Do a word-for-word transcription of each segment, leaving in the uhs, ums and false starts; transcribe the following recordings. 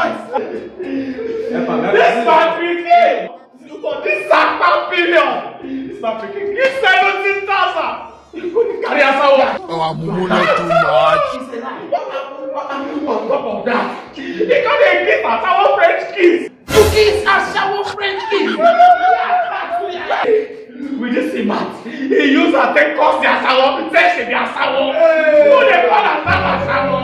voice. This man freaking. This Satan billion. This man freaking. Give seventeen thousand. You couldn't carry ashawo. Oh, I'm moving too much. It's a lie. What happened on top of that? He got a gift ashawo French kiss. You kiss ashawo French kiss. We just see Matt. He used her take cost the ashawo. Say she be ashawo. Who they call herself ashawo?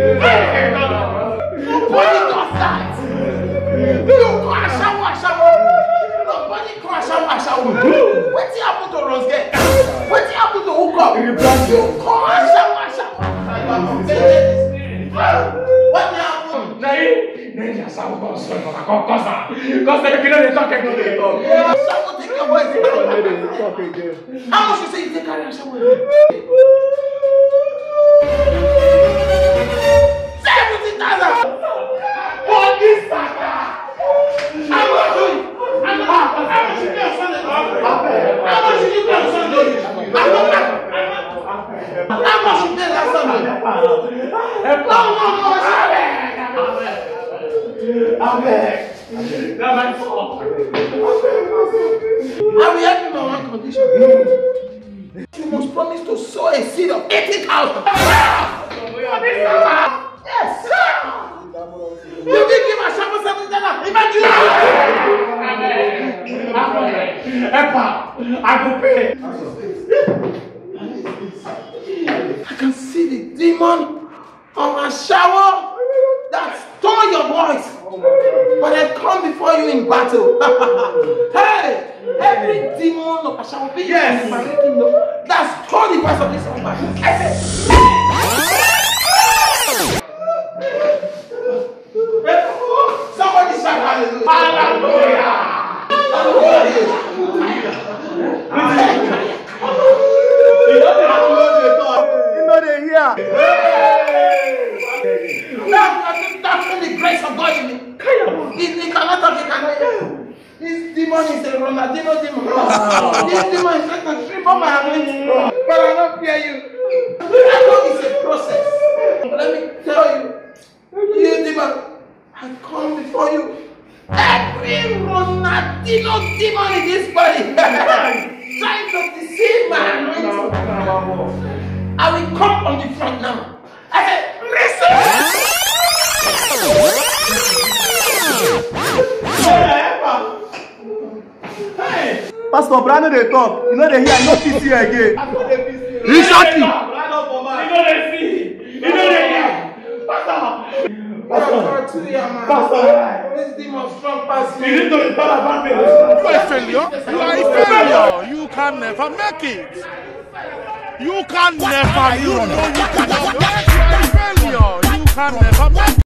Nobody does that. Do you call ashawo ashawo? Nobody call ashawo ashawo. What's happened to Rosge? What's happened to Hookah? You call ashawo ashawo. What happened? Nay, nay, ashawo don't swear for the concourse. Because they don't talk again. Ashawo take your voice. How much you say you take carry ashawo? Seventy thousand. For this Saka. How much do you? How much you pay on Sunday? How much you pay on Sunday? How much you pay last Sunday? No, no, no, Abeg. That's my fault. I will help you on one condition. You must promise to sow a seed of eighty thousand. Yes. You didn't give a shovel seven dollars. Imagine. Epa, I will pay. I can see the demon on a shower that stole your voice. But I come before you in battle. Hey, every demon of a shower, yes, that's stole the voice of this woman. I said, somebody shout hallelujah. Hallelujah. Hallelujah. You know they have to go to the door. You know they hear. Now that's the grace of God in me. He cannot talk, he cannot hear. This demon is a Ronaldinho demon. This demon is like a trip on my anointing. But I don't fear you. I know it's a process. Let me tell you. You demon, I come before you. Every Ronaldinho demon in this body trying to deceive my anointing. I will come on the front now. I said, listen. Hey. Pastor Brandon they talk. You know they hear no P C again. Exactly. You know they see. You know they hear. Pastor. Pastor. Pastor. This demon strong pass me. You need to tell about me. You are a failure. You are a failure. You can never make it. You can never. You know you cannot make it. You are a failure. You can never make it.